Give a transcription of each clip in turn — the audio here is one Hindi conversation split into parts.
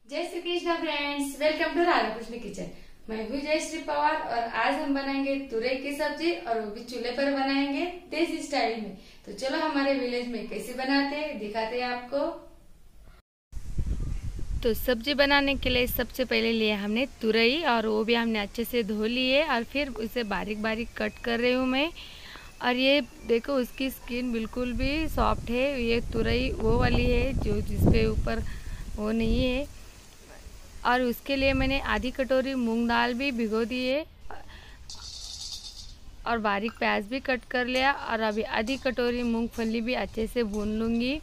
जय Shri Krishna friends, welcome to Radha Krishna kitchen. मैं हूँ जयश्री पवार और आज हम बनाएंगे तुरई की सब्जी और वो भी चूल्हे पर बनाएंगे देसी स्टाइल में। तो चलो हमारे विलेज में कैसे बनाते हैं दिखाते हैं आपको। तो सब्जी बनाने के लिए सबसे पहले लिया हमने तुरई और वो भी हमने अच्छे से धो लिए और फिर उसे बारीक बारीक कट कर रही हूँ मैं। और ये देखो उसकी स्किन बिल्कुल भी सॉफ्ट है। ये तुरई वो वाली है जो जिसके ऊपर वो नहीं है। और उसके लिए मैंने आधी कटोरी मूंग दाल भी भिगो दिए और बारीक प्याज भी कट कर लिया। और अभी आधी कटोरी मूंगफली भी अच्छे से भून लूँगी।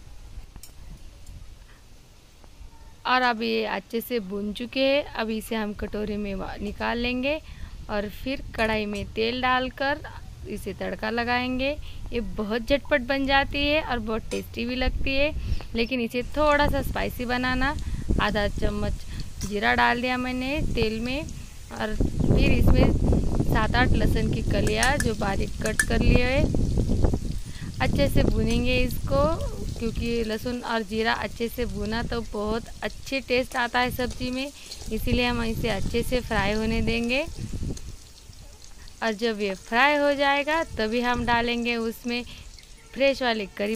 और अब ये अच्छे से भून चुके हैं। अब इसे हम कटोरी में निकाल लेंगे और फिर कढ़ाई में तेल डालकर इसे तड़का लगाएंगे। ये बहुत झटपट बन जाती है और बहुत टेस्टी भी लगती है, लेकिन इसे थोड़ा सा स्पाइसी बनाना। आधा चम्मच जीरा डाल दिया मैंने तेल में और फिर इसमें 7-8 लहसुन की कलियाँ जो बारीक कट कर लिए है अच्छे से भूनेंगे इसको, क्योंकि लहसुन और जीरा अच्छे से भुना तो बहुत अच्छे टेस्ट आता है सब्जी में। इसीलिए हम इसे अच्छे से फ्राई होने देंगे। और जब ये फ्राई हो जाएगा तभी हम डालेंगे उसमें फ्रेश वाले करी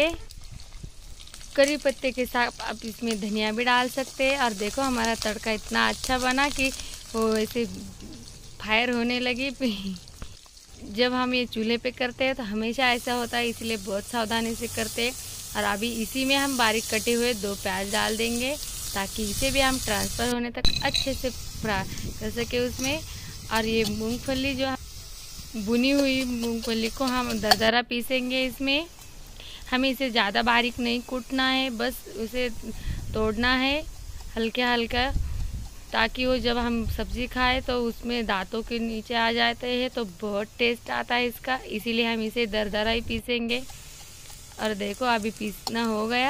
पत्ते के साथ आप इसमें धनिया भी डाल सकते हैं। और देखो हमारा तड़का इतना अच्छा बना कि वो ऐसे फायर होने लगी। जब हम ये चूल्हे पे करते हैं तो हमेशा ऐसा होता है, इसलिए बहुत सावधानी से करते हैं। और अभी इसी में हम बारीक कटे हुए 2 प्याज डाल देंगे ताकि इसे भी हम ट्रांसफ़र होने तक अच्छे से फ्राई कर सके उसमें। और ये मूंगफली जो भुनी हुई मूंगफली को हम दरदरा पीसेंगे इसमें। हमें इसे ज़्यादा बारीक नहीं कूटना है, बस उसे तोड़ना है हल्का हल्का, ताकि वो जब हम सब्ज़ी खाएं तो उसमें दांतों के नीचे आ जाते हैं तो बहुत टेस्ट आता है इसका। इसीलिए हम इसे दरदरा ही पीसेंगे। और देखो अभी पीसना हो गया।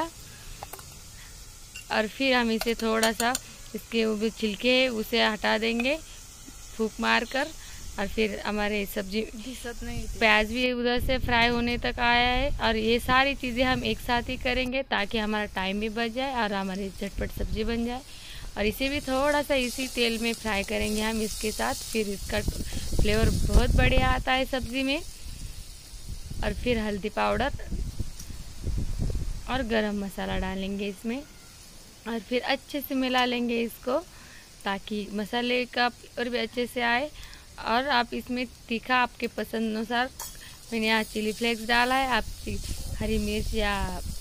और फिर हम इसे थोड़ा सा इसके ऊपर छिलके है उसे हटा देंगे फूंक मार कर। और फिर हमारे सब्जी प्याज भी उधर से फ्राई होने तक आया है। और ये सारी चीज़ें हम एक साथ ही करेंगे ताकि हमारा टाइम भी बच जाए और हमारी झटपट सब्जी बन जाए। और इसे भी थोड़ा सा इसी तेल में फ्राई करेंगे हम इसके साथ। फिर इसका फ्लेवर बहुत बढ़िया आता है सब्ज़ी में। और फिर हल्दी पाउडर और गरम मसाला डालेंगे इसमें और फिर अच्छे से मिला लेंगे इसको ताकि मसाले का फ्लेवर भी अच्छे से आए। और आप इसमें तीखा आपके पसंद अनुसार, मैंने यहाँ चिली फ्लेक्स डाला है, आप हरी मिर्च या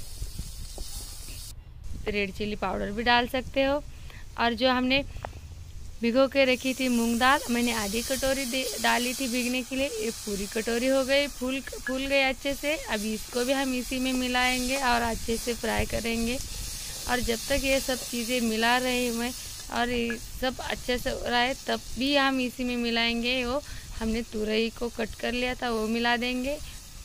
रेड चिली पाउडर भी डाल सकते हो। और जो हमने भिगो के रखी थी मूंग दाल, मैंने आधी कटोरी डाली थी भीगने के लिए, ये पूरी कटोरी हो गई, फूल गई अच्छे से। अभी इसको भी हम इसी में मिलाएंगे और अच्छे से फ्राई करेंगे। और जब तक ये सब चीज़ें मिला रहे हैं और ये सब अच्छे से हो रहा है तब भी हम इसी में मिलाएंगे वो हमने तुरई को कट कर लिया था वो मिला देंगे।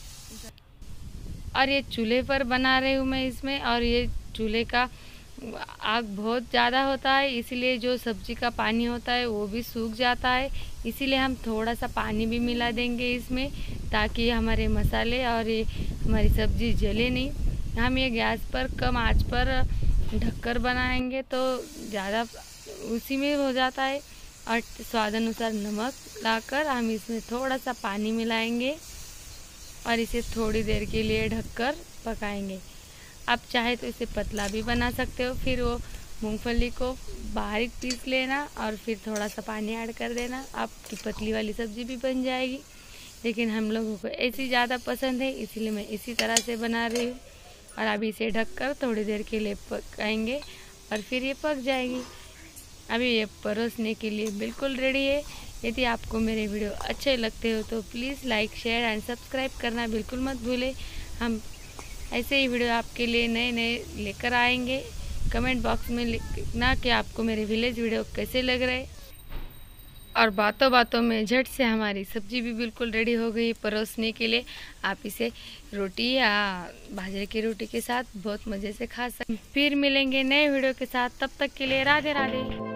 और ये चूल्हे पर बना रही हूँ मैं इसमें, और ये चूल्हे का आग बहुत ज़्यादा होता है, इसलिए जो सब्जी का पानी होता है वो भी सूख जाता है। इसीलिए हम थोड़ा सा पानी भी मिला देंगे इसमें ताकि हमारे मसाले और ये हमारी सब्जी जले नहीं। हम ये गैस पर कम आंच पर ढककर बनाएंगे तो ज़्यादा उसी में हो जाता है। और स्वाद अनुसार नमक लाकर हम इसमें थोड़ा सा पानी मिलाएंगे और इसे थोड़ी देर के लिए ढककर पकाएंगे। आप चाहे तो इसे पतला भी बना सकते हो। फिर वो मूंगफली को बारीक पीस लेना और फिर थोड़ा सा पानी ऐड कर देना, आपकी पतली वाली सब्ज़ी भी बन जाएगी। लेकिन हम लोगों को ऐसी ज़्यादा पसंद है, इसीलिए मैं इसी तरह से बना रही हूँ। और अभी इसे ढककर थोड़ी देर के लिए पकाएंगे और फिर ये पक जाएगी। अभी ये परोसने के लिए बिल्कुल रेडी है। यदि आपको मेरे वीडियो अच्छे लगते हो तो please like, share and subscribe करना बिल्कुल मत भूलें। हम ऐसे ही वीडियो आपके लिए नए नए लेकर आएंगे। कमेंट बॉक्स में लिखना कि आपको मेरे विलेज वीडियो कैसे लग रहे। और बातों बातों में झट से हमारी सब्जी भी बिल्कुल रेडी हो गई परोसने के लिए। आप इसे रोटी या बाजरे की रोटी के साथ बहुत मज़े से खा सकते हैं। फिर मिलेंगे नए वीडियो के साथ, तब तक के लिए राधे राधे।